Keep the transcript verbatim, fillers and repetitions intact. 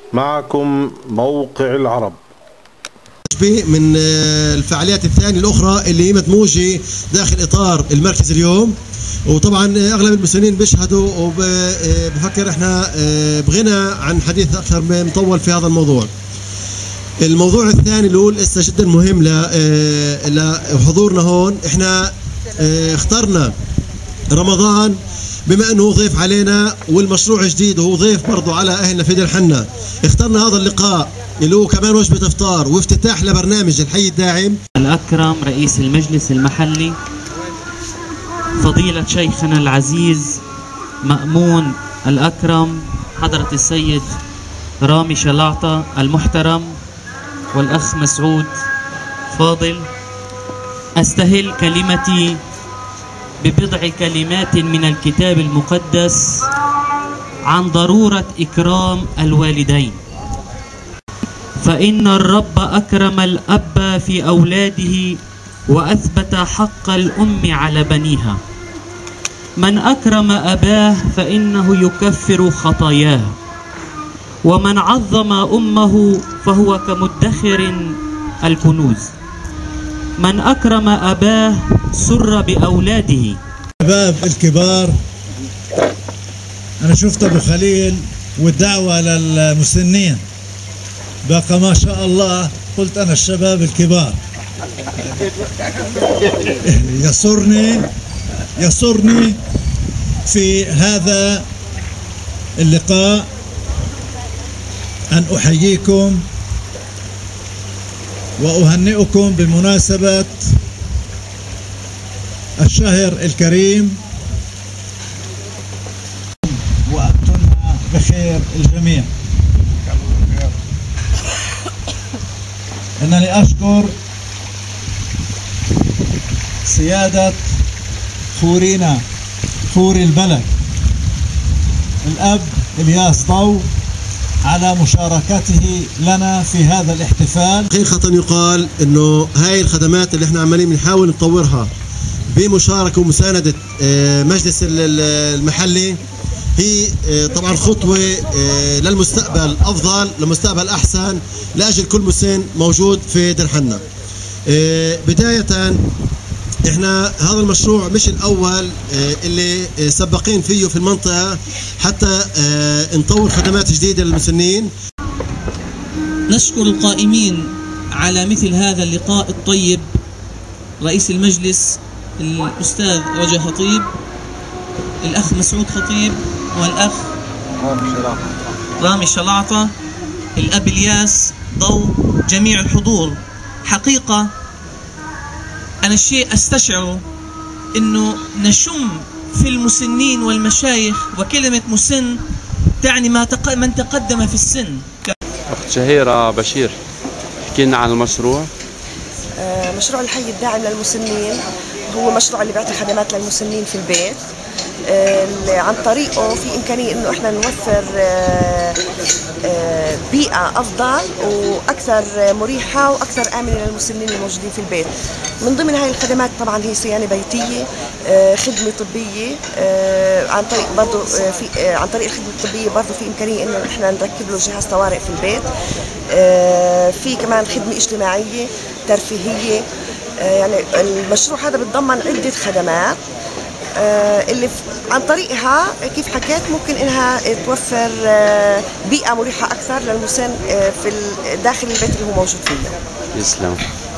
معكم موقع العرب. من الفعاليات الثانية الأخرى اللي هي مدموجة داخل إطار المركز اليوم، وطبعا أغلب المسنين بيشهدوا، وبفكر إحنا بغنى عن حديث أكثر مطول في هذا الموضوع. الموضوع الثاني اللي هو لسه جدا مهم لحضورنا هون، إحنا اخترنا رمضان بما انه ضيف علينا والمشروع جديد وهو ضيف برضه على اهلنا في دير حنا، اخترنا هذا اللقاء اللي هو كمان وجبه افطار وافتتاح لبرنامج الحي الداعم. الأكرم رئيس المجلس المحلي فضيلة شيخنا العزيز مأمون الأكرم، حضرة السيد رامي شلاعطة المحترم، والأخ مسعود فاضل، أستهل كلمتي ببضع كلمات من الكتاب المقدس عن ضرورة إكرام الوالدين، فإن الرب أكرم الأب في أولاده وأثبت حق الأم على بنيها. من أكرم أباه فإنه يكفر خطاياه، ومن عظم أمه فهو كمدخر الكنوز. من أكرم أباه سر بأولاده. الشباب الكبار، أنا شفت أبو خليل والدعوة للمسنين بقى ما شاء الله، قلت أنا الشباب الكبار يسرني يسرني في هذا اللقاء أن أحييكم وأهنئكم بمناسبة الشهر الكريم، وأنتم بخير الجميع. إنني أشكر سيادة خورينا خوري البلد الأب إلياس ضو على مشاركته لنا في هذا الاحتفال. غير خطأ يقال انه هاي الخدمات اللي احنا عمالين بنحاول نطورها بمشاركه ومسانده مجلس المحلي هي طبعا خطوه للمستقبل افضل، لمستقبل احسن لاجل كل مسن موجود في دير حنا. بدايه احنا هذا المشروع مش الاول اللي سبقين فيه في المنطقه حتى نطور خدمات جديده للمسنين. نشكر القائمين على مثل هذا اللقاء الطيب، رئيس المجلس الأستاذ رجا خطيب، الأخ مسعود خطيب، والأخ رامي شلاعطة، الأب إلياس ضو، جميع الحضور. حقيقة أنا الشيء أستشعره إنه نشم في المسنين والمشايخ، وكلمة مسن تعني ما تق... من تقدم في السن. أخت شهيرة بشير، احكي لنا عن المشروع. آه مشروع الحي الداعم للمسنين هو مشروع اللي بيعطي خدمات للمسنين في البيت. آه عن طريقه في إمكانية إنه إحنا نوفر آه آه بيئة أفضل وأكثر مريحة وأكثر آمنة للمسنين الموجودين في البيت. من ضمن هاي الخدمات طبعا هي صيانة بيتية، آه خدمة طبية، آه عن طريق برضه آه في آه عن طريق الخدمة الطبية برضه في إمكانية إنه إحنا نركب له جهاز طوارئ في البيت. آه في كمان خدمة اجتماعية ترفيهية. آه يعني المشروع هذا بتضمن عدة خدمات آه اللي عن طريقها كيف حكيت ممكن انها توفر آه بيئة مريحة اكثر للمسن آه في داخل البيت اللي هو موجود فيه. يسلم.